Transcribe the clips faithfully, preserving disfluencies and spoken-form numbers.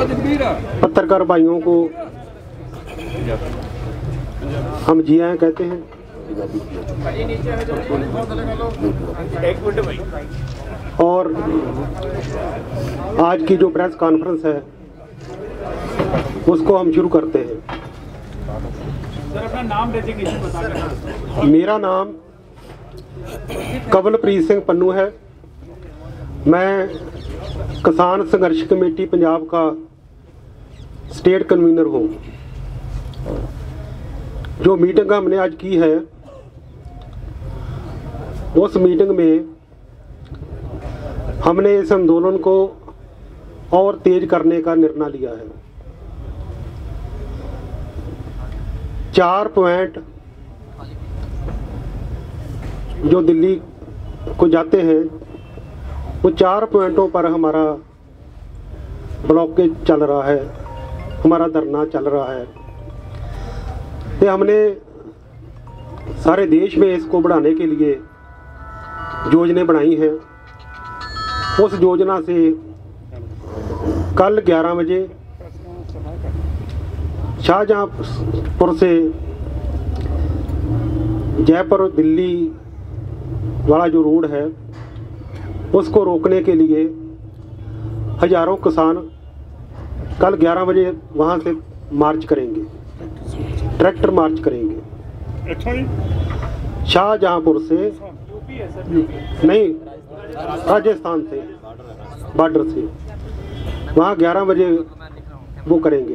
पत्रकार भाइयों को हम जी आए कहते हैं। और आज की जो प्रेस कॉन्फ्रेंस है उसको हम शुरू करते हैं। सर अपना नाम बताकर। मेरा नाम कवलप्रीत सिंह पन्नू है। मैं किसान संघर्ष कमेटी पंजाब का स्टेट कन्वीनर हूँ। जो मीटिंग हमने आज की है उस मीटिंग में हमने इस आंदोलन को और तेज करने का निर्णय लिया है। चार पॉइंट जो दिल्ली को जाते हैं वो चार पॉइंटों पर हमारा ब्लॉकेज चल रहा है, हमारा धरना चल रहा है। तो हमने सारे देश में इसको बढ़ाने के लिए योजनाएं बनाई हैं। उस योजना से कल ग्यारह बजे शाहजहांपुर से जयपुर दिल्ली वाला जो रोड है उसको रोकने के लिए हजारों किसान कल ग्यारह बजे वहां से मार्च करेंगे, ट्रैक्टर मार्च करेंगे। अच्छा जी। शाहजहांपुर से नहीं, राजस्थान से बॉर्डर से वहाँ ग्यारह बजे वो करेंगे।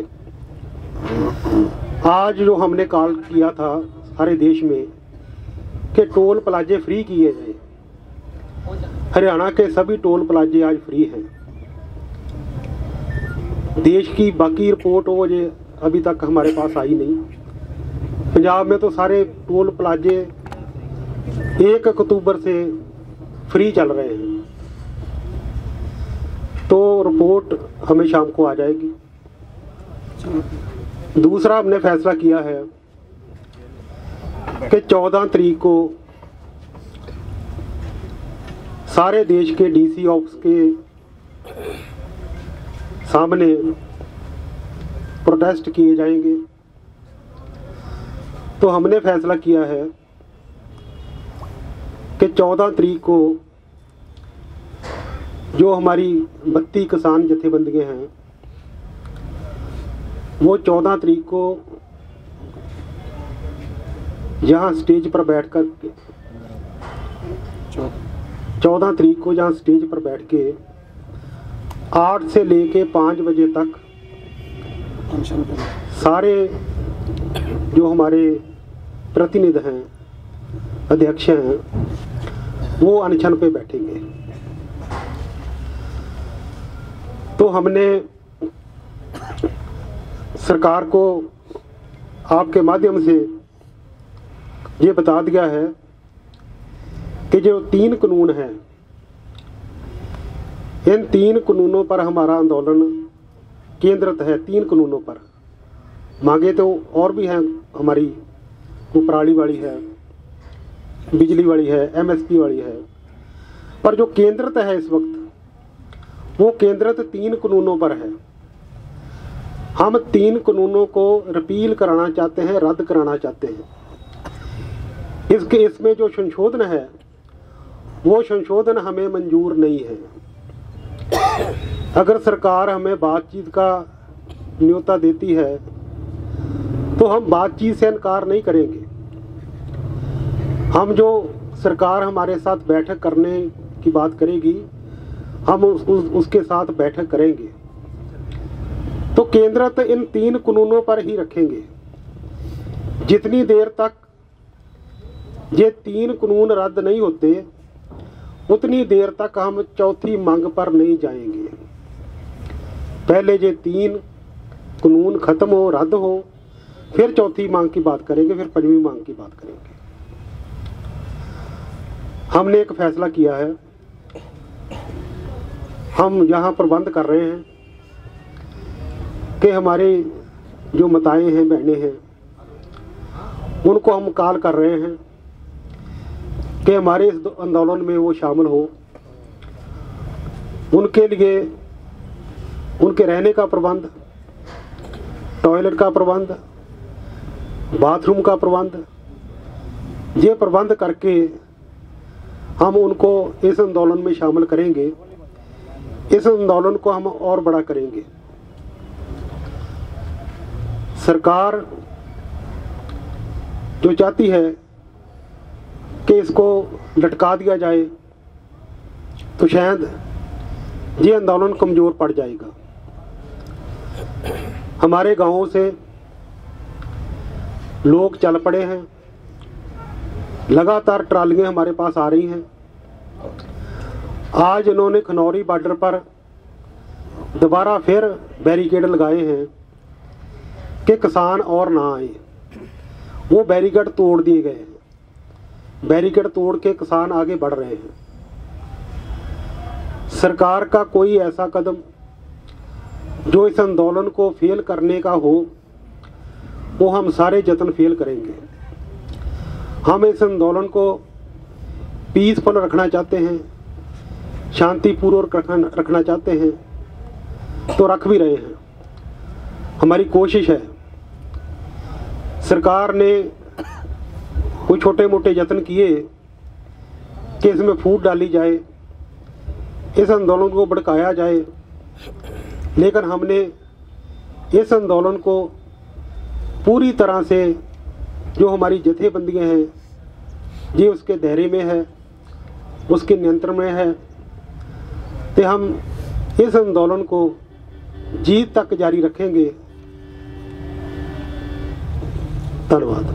आज जो हमने कॉल किया था सारे देश में कि टोल प्लाजे फ्री किए जाए, हरियाणा के सभी टोल प्लाजे आज फ्री हैं। देश की बाकी रिपोर्ट वो जे अभी तक हमारे पास आई नहीं। पंजाब में तो सारे टोल प्लाजे एक अक्टूबर से फ्री चल रहे हैं। तो रिपोर्ट हमें शाम को आ जाएगी। दूसरा हमने फैसला किया है कि चौदह तारीख को सारे देश के डीसी ऑफिस के सामने प्रोटेस्ट किए जाएंगे। तो हमने फैसला किया है कि चौदह तारीख को जो हमारी बत्तीस किसान जथेबंदियां हैं वो चौदह तारीख को यहाँ स्टेज पर बैठकर चौदह तारीख को जहाँ स्टेज पर बैठ के आठ से लेके पाँच बजे तक सारे जो हमारे प्रतिनिधि हैं, अध्यक्ष हैं, वो अनशन पे बैठेंगे। तो हमने सरकार को आपके माध्यम से ये बता दिया है कि जो तीन कानून हैं, इन तीन कानूनों पर हमारा आंदोलन केंद्रित है। तीन कानूनों पर मांगे तो और भी हैं हमारी, वो पराली वाली है, बिजली वाली है, एमएसपी वाली है, पर जो केंद्रित है इस वक्त वो केंद्रित तीन कानूनों पर है। हम तीन कानूनों को रिपील कराना चाहते हैं, रद्द कराना चाहते हैं। इसके इसमें जो संशोधन है वो संशोधन हमें मंजूर नहीं है। अगर सरकार हमें बातचीत का न्योता देती है तो हम बातचीत से इनकार नहीं करेंगे। हम जो सरकार हमारे साथ बैठक करने की बात करेगी हम उस, उस, उसके साथ बैठक करेंगे। तो केंद्रित इन तीन कानूनों पर ही रखेंगे। जितनी देर तक ये तीन कानून रद्द नहीं होते उतनी देर तक हम चौथी मांग पर नहीं जाएंगे। पहले ये तीन कानून खत्म हो, रद्द हो, फिर चौथी मांग की बात करेंगे, फिर पंचवीं मांग की बात करेंगे। हमने एक फैसला किया है, हम यहाँ प्रबंध कर रहे हैं कि हमारे जो माताएं हैं, बहनें हैं, उनको हम कॉल कर रहे हैं कि हमारे इस आंदोलन में वो शामिल हो। उनके लिए उनके रहने का प्रबंध, टॉयलेट का प्रबंध, बाथरूम का प्रबंध, ये प्रबंध करके हम उनको इस आंदोलन में शामिल करेंगे। इस आंदोलन को हम और बड़ा करेंगे। सरकार जो चाहती है कि इसको लटका दिया जाए तो शायद ये आंदोलन कमज़ोर पड़ जाएगा। हमारे गांवों से लोग चल पड़े हैं, लगातार ट्रालियां हमारे पास आ रही हैं। आज इन्होंने खनौरी बॉर्डर पर दोबारा फिर बैरिकेड लगाए हैं कि किसान और ना आए। वो बैरिकेड तोड़ दिए गए हैं। बैरिकेड तोड़ के किसान आगे बढ़ रहे हैं। सरकार का कोई ऐसा कदम जो इस आंदोलन को फेल करने का हो, वो हम सारे जतन फेल करेंगे। हम इस आंदोलन को पीसफुल रखना चाहते हैं, शांतिपूर्वक रखना रखना चाहते हैं, तो रख भी रहे हैं। हमारी कोशिश है। सरकार ने कोई छोटे मोटे यत्न किए कि इसमें फूट डाली जाए, इस आंदोलन को भड़काया जाए, लेकिन हमने इस आंदोलन को पूरी तरह से, जो हमारी जथेबंदियां हैं, ये उसके दायरे में है, उसके नियंत्रण में है, तो हम इस आंदोलन को जीत तक जारी रखेंगे। धन्यवाद।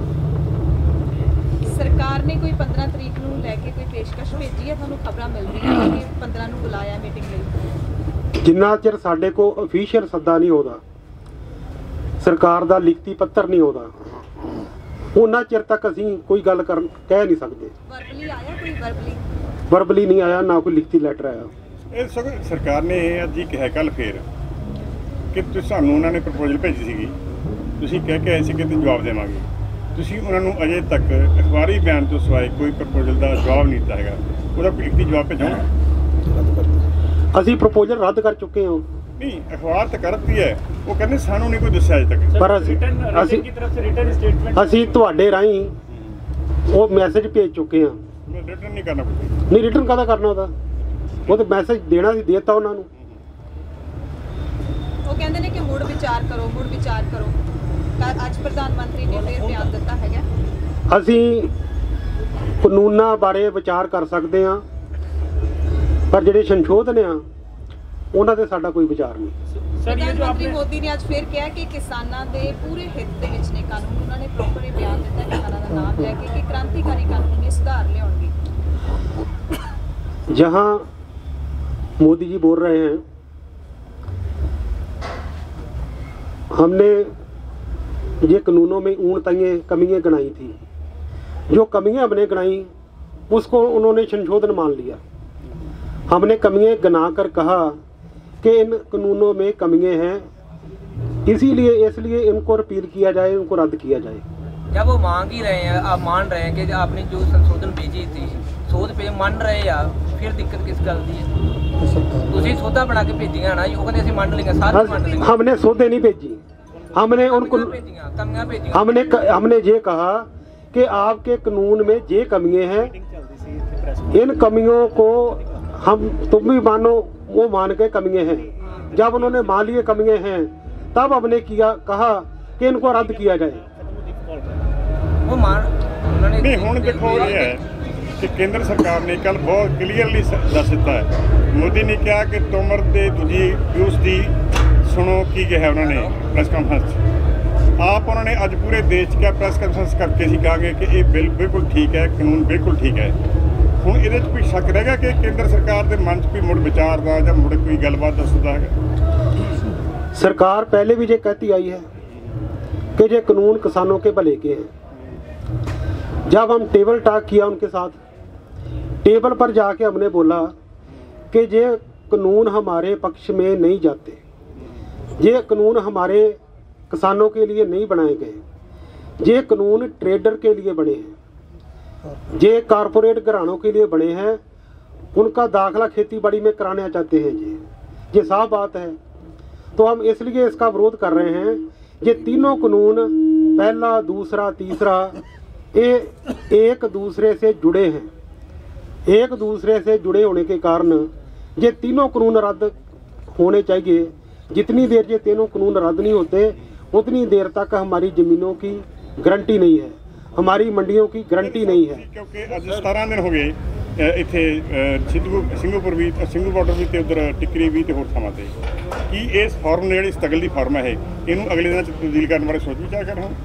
सरकार ने कोई पंद्रह तरीक ਨੂੰ ਲੈ ਕੇ ਕੋਈ ਪੇਸ਼ਕਸ਼ ਭੇਜੀ ਹੈ? ਤੁਹਾਨੂੰ ਖਬਰਾਂ ਮਿਲ ਰਹੀਆਂ ਕਿ ਪੰद्रह ਨੂੰ ਬੁਲਾਇਆ ਮੀਟਿੰਗ ਲਈ? ਜਿੰਨਾ ਚਿਰ ਸਾਡੇ ਕੋ ਅਫੀਸ਼ੀਅਲ ਸੱਦਾ ਨਹੀਂ ਹੋਦਾ, ਸਰਕਾਰ ਦਾ ਲਿਖਤੀ ਪੱਤਰ ਨਹੀਂ ਹੋਦਾ, ਉਹਨਾਂ ਚਿਰ ਤੱਕ ਅਸੀਂ ਕੋਈ ਗੱਲ ਕਰ ਕਹਿ ਨਹੀਂ ਸਕਦੇ। ਵਰਬਲੀ ਆਇਆ ਕੋਈ? ਵਰਬਲੀ ਵਰਬਲੀ ਨਹੀਂ ਆਇਆ, ਨਾ ਕੋਈ ਲਿਖਤੀ ਲੈਟਰ ਆਇਆ। ਇਹ ਸਗੋਂ ਸਰਕਾਰ ਨੇ ਇਹ ਅੱਜ ਹੀ ਕਿਹਾ ਕੱਲ ਫੇਰ ਕਿ ਤੁਸੀਂ ਸਾਨੂੰ ਉਹਨਾਂ ਨੇ ਪ੍ਰਪੋਜ਼ਲ ਭੇਜੀ ਸੀਗੀ, ਤੁਸੀਂ ਕਹਿ ਕੇ ਆਏ ਸੀ ਕਿ ਤੇ ਜਵਾਬ ਦੇਵਾਂਗੇ। ਤੁਸੀਂ ਉਹਨਾਂ ਨੂੰ ਅਜੇ ਤੱਕ ਅਖਬਾਰੀ ਬਿਆਨ ਤੋਂ ਸਿਵਾਏ ਕੋਈ ਪ੍ਰਪੋਜ਼ਲ ਦਾ ਜਵਾਬ ਨਹੀਂ ਦਿੱਤਾ ਹੈਗਾ। ਉਹਦਾ ਕੋਈ ਲਿਖਤੀ ਜਵਾਬ ਭੇਜੋਗੇ? ਅਸੀਂ ਪ੍ਰਪੋਜ਼ਲ ਰੱਦ ਕਰ ਚੁੱਕੇ ਹਾਂ। नहीं, अखबार तो करती है, वो कहते सानू नहीं कोई दस्या अजे तक। पर ਅਸੀਂ रिटर्न की तरफ से रिटर्न स्टेटमेंट ਅਸੀਂ ਤੁਹਾਡੇ ਰਾਹੀਂ ਉਹ ਮੈਸੇਜ ਭੇਜ ਚੁੱਕੇ ਹਾਂ। रिटर्न नहीं करना कुछ। ਨਹੀਂ ਰਿਟਰਨ ਕਾਹਦਾ ਕਰਨਾ ਉਹਦਾ? ਉਹ ਤਾਂ ਮੈਸੇਜ ਦੇਣਾ ਸੀ, ਦੇਤਾ ਉਹਨਾਂ ਨੂੰ। ਉਹ ਕਹਿੰਦੇ ਨੇ ਕਿ ਮੁੜ ਵਿਚਾਰ ਕਰੋ, ਮੁੜ ਵਿਚਾਰ ਕਰੋ। ਕੱਲ੍ਹ ਅੱਜ ਪ੍ਰਧਾਨ ਮੰਤਰੀ ਨੇ ਫਿਰ ਬਿਆਨ ਦਿੱਤਾ ਹੈਗਾ। ਅਸੀਂ ਕਾਨੂੰਨਾਂ ਬਾਰੇ ਵਿਚਾਰ ਕਰ ਸਕਦੇ ਹਾਂ, ਪਰ ਜਿਹੜੇ ਸੰਸ਼ੋਧਨ ਆ ਉਹਨਾਂ ਤੇ ਸਾਡਾ ਕੋਈ ਵਿਚਾਰ ਨਹੀਂ। सर ये ਪ੍ਰਧਾਨ जो ਮੰਤਰੀ आपने ਮੋਦੀ ਨੇ ਅੱਜ ਫਿਰ ਕਿਹਾ ਕਿ ਕਿਸਾਨਾਂ ਦੇ ਪੂਰੇ ਹਿੱਤ ਦੇ ਵਿੱਚ ਨੇ ਕਾਨੂੰਨ। ਉਹਨਾਂ ਨੇ ਪ੍ਰੋਪਰ ਇਹ ਬਿਆਨ ਦਿੱਤਾ ਕਿਸਾਨਾਂ ਦਾ ਨਾਮ ਲੈ ਕੇ ਕਿ ਕ੍ਰਾਂਤੀਕਾਰੀ ਕਾਨੂੰਨੀ ਸੁਧਾਰ ਲਿਆਉਣਗੇ। जहाँ मोदी जी बोल रहे हैं, हमने ये कानूनों में ऊन तंगे कमियाँ गिनाई थी। जो कमियाँ हमने गिनाई उसको उन्होंने संशोधन मान लिया। हमने कमियाँ गिना कर कहा कि इन कानूनों में कमियाँ हैं, इसीलिए इसलिए इनको रिपील किया जाए, इनको रद्द किया जाए। जब वो मांग ही रहे हैं, आप मान रहे हैं कि आपने जो संशोधन भेजी थी, सोध पे मान रहे या फिर दिक्कत किस गल दी है? ਤੁਸੀਂ ਸੋਧਾ ਬਣਾ ਕੇ ਭੇਜੀਆਂ ਨਾ, ਉਹ ਕਹਿੰਦੇ ਅਸੀਂ ਮੰਨ ਲਈਆਂ, ਸਾਰੇ ਮੰਨ ਲਈਆਂ। हमने सौदे नहीं भेजी, हमने उनको ਭੇਜੀਆਂ, ਕਮੀਆਂ ਭੇਜੀਆਂ। हमने हमने ये कहा कि आपके कानून में ये कमियां हैं, इन कमियों को हम तुम भी मानो, वो मान के कमियां हैं। जब उन्होंने मान लिए कमियां हैं, तब हमने किया कहा कि इनको रद्द किया जाए। वो मान उन्होंने नहीं, हुण देखो ये है कि केंद्र सरकार ने कल बहुत क्लीयरली दस दिता है। मोदी ने कहा कि तोमर ते दूजी व्यूज दी सुनो की कहा उन्होंने प्रेस कॉन्फ्रेंस। आप उन्होंने अज पूरे देश क्या प्रेस कॉन्फ्रेंस करके सी कहा कि ये बिल बिल्कुल ठीक है, कानून बिल्कुल ठीक है। हुण इहदे च कोई शक रह गया कि केंद्र सरकार के मन च कोई मुड़ विचार का या मुड़ कोई गलबात दसदा है? सरकार पहले भी ये कहती आई है कि ये कानून किसानों के भले के हैं। जब हम टेबल टॉक किया उनके साथ, टेबल पर जाके हमने बोला कि ये कानून हमारे पक्ष में नहीं जाते, ये कानून हमारे किसानों के लिए नहीं बनाए गए, ये कानून ट्रेडर के लिए बने हैं, ये कारपोरेट घरानों के लिए बने हैं, उनका दाखला खेती बाड़ी में कराना चाहते हैं। ये ये साफ बात है। तो हम इसलिए इसका विरोध कर रहे हैं। ये तीनों कानून, पहला, दूसरा, तीसरा, ये एक दूसरे से जुड़े हैं। एक दूसरे से जुड़े होने के कारण ये तीनों कानून रद्द होने चाहिए। जितनी देर ये तीनों कानून रद्द नहीं होते उतनी देर तक हमारी ज़मीनों की गारंटी नहीं है, हमारी मंडियों की गारंटी नहीं है। क्योंकि ਅੱਜ ਸਤਾਰਾਂ ਦਿਨ ਹੋ ਗਏ ਇੱਥੇ ਸਿੱਧੂ ਸਿੰਘੂਪੁਰ ਵੀ, ਸਿੰਘੂ ਬਾਰਡਰ ਵੀ ਤੇ ਉਧਰ ਟਿੱਕਰੀ ਵੀ ਤੇ ਹੋਰ ਥਾਵਾਂ ਤੇ ਕੀ ਇਸ ਫਾਰਮ ਨੇ ਜਿਹੜੀ ਸਟਰਗਲ ਦੀ ਫਾਰਮ ਹੈ ਇਹਨੂੰ ਅਗਲੇ ਦਿਨਾਂ 'ਚ ਤਬਦੀਲ ਕਰਨ ਬਾਰੇ ਸੋਚ ਵਿਚਾਰ ਕਰ ਰਹੇ ਹੋ?